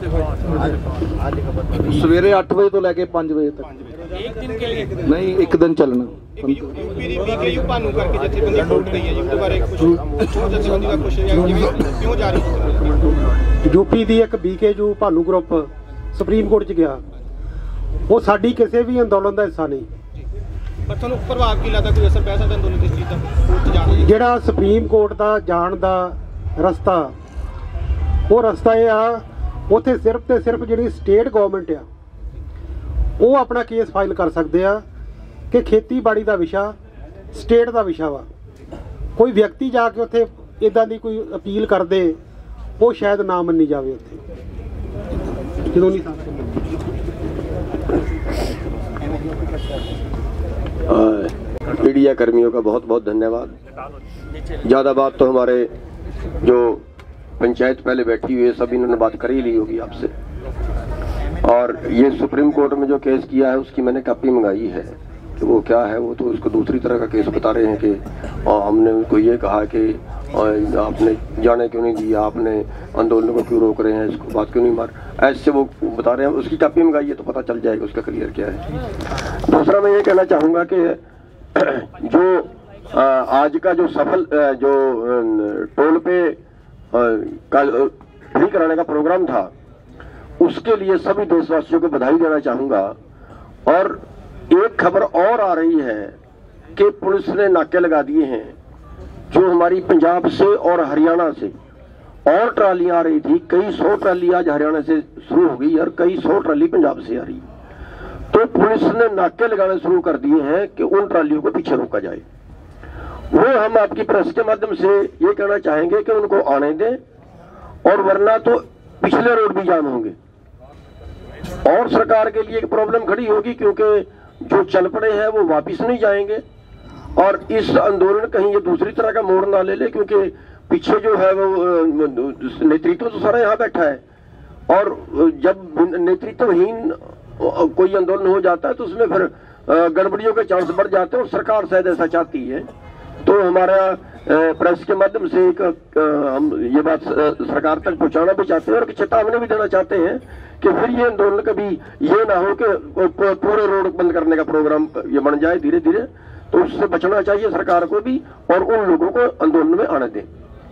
क्लियर। सवेरे आठ बजे तो लेके पाँच बजे तक, एक दिन के लिए नहीं एक दिन चलना। यूपी दी बीकेयू भानू करके जथेबंदी टूट गई है, उसके बारे कुछ जथेबंदी का कुछ क्यों जा रही है? यूपी ਦੀ ਇੱਕ BKU Bhanu group supreme court 'ਚ ਗਿਆ, ਉਹ ਸਾਡੀ ਕਿਸੇ ਵੀ ਅੰਦੋਲਨ ਦਾ ਹਿੱਸਾ ਨਹੀਂ। ਪਰ ਤੁਹਾਨੂੰ ਪ੍ਰਭਾਵ ਕੀ ਲੱਗਦਾ, ਕੋਈ ਅਸਰ ਪੈ ਸਕਦਾ ਅੰਦੋਲਨ ਇਸ ਚੀਜ਼ ਦਾ? ਕੋਰਟ 'ਚ ਜਾਣਾ ਜਿਹੜਾ ਸੁਪਰੀਮ ਕੋਰਟ ਦਾ ਜਾਣ ਦਾ ਰਸਤਾ, ਉਹ ਰਸਤਾ ਇਹ ਆ, ਉੱਥੇ ਸਿਰਫ ਤੇ ਸਿਰਫ ਜਿਹੜੀ ਸਟੇਟ ਗਵਰਨਮੈਂਟ ਆ ਉਹ ਆਪਣਾ ਕੇਸ ਫਾਈਲ ਕਰ ਸਕਦੇ ਆ ਕਿ ਖੇਤੀਬਾੜੀ ਦਾ ਵਿਸ਼ਾ ਸਟੇਟ ਦਾ ਵਿਸ਼ਾ ਵਾ। ਕੋਈ ਵਿਅਕਤੀ ਜਾ ਕੇ ਉੱਥੇ ਇਦਾਂ ਦੀ ਕੋਈ ਅਪੀਲ ਕਰਦੇ, ਉਹ ਸ਼ਾਇਦ ਨਾ ਮੰਨੀ ਜਾਵੇ ਉੱਥੇ, ਜਦੋਂ ਨਹੀਂ मीडिया कर्मियों का बहुत बहुत धन्यवाद। ज़्यादा बात तो हमारे जो पंचायत पहले बैठी हुई है सब इन्होंने बात कर ही ली होगी आपसे। और ये सुप्रीम कोर्ट में जो केस किया है उसकी मैंने कॉपी मंगाई है कि वो क्या है। वो तो उसको दूसरी तरह का केस बता रहे हैं कि और हमने उनको ये कहा कि आपने जाने क्यों नहीं दिया, आपने आंदोलन को क्यों रोक रहे हैं, इसको बात क्यों नहीं मार, ऐसे वो बता रहे हैं। उसकी कॉपी मंगाई है तो पता चल जाएगा उसका क्लियर क्या है। दूसरा मैं ये कहना चाहूँगा कि जो आज का जो सफल जो टोल पे फ्री कराने का प्रोग्राम था, उसके लिए सभी देशवासियों को बधाई देना चाहूँगा। और एक खबर और आ रही है कि पुलिस ने नाके लगा दिए हैं, जो हमारी पंजाब से और हरियाणा से और ट्रालियां आ रही थी। कई सौ ट्राली आज हरियाणा से शुरू हो गई और कई सौ ट्राली पंजाब से आ रही। तो पुलिस ने नाके लगाने शुरू कर दिए हैं कि उन ट्रालियों को पीछे रोका जाए। वो हम आपकी प्रेस के माध्यम से ये कहना चाहेंगे कि उनको आने दें, और वरना तो पिछले रोड भी जाम होंगे और सरकार के लिए एक प्रॉब्लम खड़ी होगी, क्योंकि जो चल पड़े हैं वो वापिस नहीं जाएंगे। और इस आंदोलन कहीं ये दूसरी तरह का मोड़ ना ले ले, क्योंकि पीछे जो है वो नेतृत्व तो सारा यहाँ बैठा है। और जब नेतृत्वहीन कोई आंदोलन हो जाता है तो उसमें फिर गड़बड़ियों के चांस बढ़ जाते हैं, और सरकार शायद ऐसा चाहती है। तो हमारा प्रेस के माध्यम से एक हम ये बात सरकार तक पहुंचाना भी चाहते हैं और चेतावनी भी देना चाहते हैं कि फिर ये आंदोलन कभी ये ना हो कि पूरे रोड बंद करने का प्रोग्राम ये बन जाए धीरे धीरे। तो उससे बचना चाहिए सरकार को भी, और उन लोगों को आंदोलन में आने दें।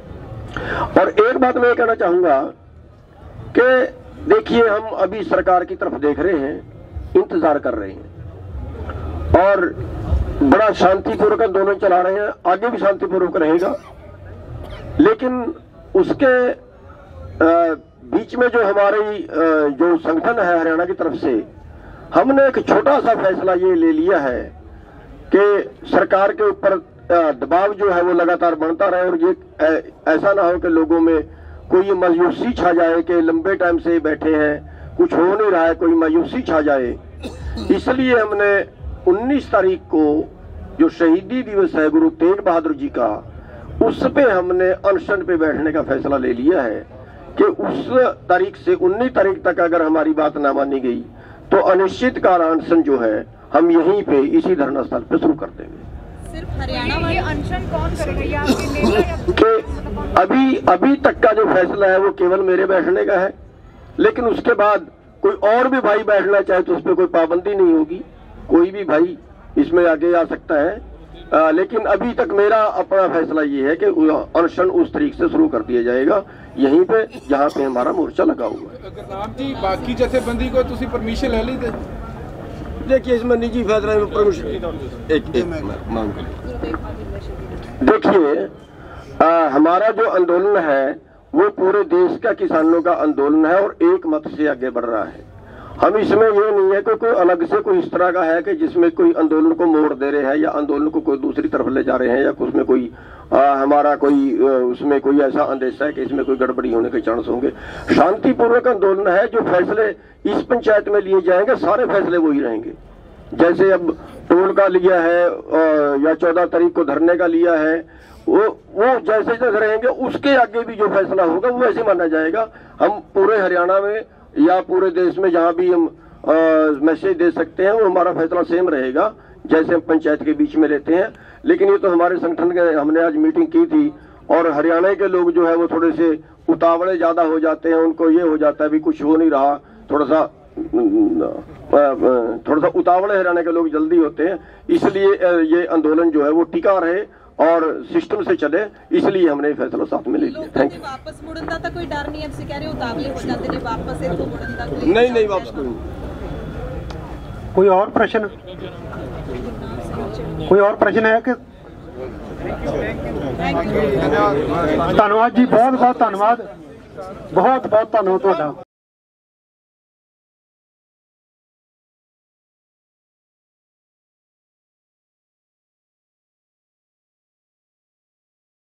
और एक बात मैं कहना चाहूंगा कि देखिए, हम अभी सरकार की तरफ देख रहे हैं, इंतजार कर रहे हैं और बड़ा शांतिपूर्वक आंदोलन चला रहे हैं, आगे भी शांतिपूर्वक रहेगा। लेकिन उसके बीच में जो हमारी जो संगठन है हरियाणा की तरफ से, हमने एक छोटा सा फैसला ये ले लिया है कि सरकार के ऊपर दबाव जो है वो लगातार बढ़ता रहे और ये ऐसा ना हो कि लोगों में कोई मायूसी छा जाए कि लंबे टाइम से बैठे हैं, कुछ हो नहीं रहा है, कोई मायूसी छा जाए। इसलिए हमने उन्नीस तारीख को जो शहीदी दिवस है गुरु तेग बहादुर जी का, उस पे हमने अनशन पे बैठने का फैसला ले लिया है कि उस तारीख से उन्नीस तारीख तक अगर हमारी बात ना मानी गई तो अनिश्चित काल अनशन जो है हम यहीं पे इसी धरना स्थल पे शुरू कर देंगे। सिर्फ हरियाणा ये अनशन कौन करेगा? आपके नेता या कि अभी अभी तक का जो फैसला है वो केवल मेरे बैठने का है, लेकिन उसके बाद कोई और भी भाई बैठना चाहे तो उस पर कोई पाबंदी नहीं होगी, कोई भी भाई इसमें आगे आ सकता है। आ, लेकिन अभी तक मेरा अपना फैसला ये है कि अनशन उस तरीके से शुरू कर दिया जाएगा यहीं पे जहाँ पे हमारा मोर्चा लगा हुआ है। गुरनाम जी, बाकी जथेबंदी को तुसी परमिशन ले ली? देखिए, इसमें निजी फैसला में परमिशन एक एक मांग देखिए, हमारा जो आंदोलन है वो पूरे देश का किसानों का आंदोलन है और एक मत से आगे बढ़ रहा है। हम इसमें ये नहीं है कि कोई अलग से कोई इस तरह का है कि जिसमें कोई आंदोलन को मोड़ दे रहे हैं या आंदोलन को कोई दूसरी तरफ ले जा रहे हैं या उसमें कोई आ, हमारा कोई उसमें कोई ऐसा अंदेशा है कि इसमें कोई गड़बड़ी होने के चांस होंगे। शांतिपूर्वक आंदोलन है, जो फैसले इस पंचायत में लिए जाएंगे सारे फैसले वही रहेंगे। जैसे अब टोल का लिया है या चौदह तारीख को धरने का लिया है, वो वो जैसे जैसे रहेंगे उसके आगे भी जो फैसला होगा वो ऐसे माना जाएगा। हम पूरे हरियाणा में या पूरे देश में जहां भी हम मैसेज दे सकते हैं वो हमारा फैसला सेम रहेगा जैसे हम पंचायत के बीच में लेते हैं। लेकिन ये तो हमारे संगठन के हमने आज मीटिंग की थी और हरियाणा के लोग जो है वो थोड़े से उतावले ज्यादा हो जाते हैं, उनको ये हो जाता है भी कुछ हो नहीं रहा, थोड़ा सा थोड़ा सा उतावले हरियाणा के लोग जल्दी होते हैं, इसलिए ये आंदोलन जो है वो टिका रहे और सिस्टम से चले, इसलिए हमने फैसला साथ में ले लिया। Thank you. वापस मुड़न का तो कोई डर नहीं है, ਤੁਸੀਂ कह रहे हो उतावले हो जाते हैं वापस इनको मुड़न का? नहीं नहीं, वापस कोई नहीं। कोई और प्रश्न कोई और प्रश्न है कि? धन्यवाद जी, बहुत बहुत धन्यवाद, बहुत बहुत धन्यवाद।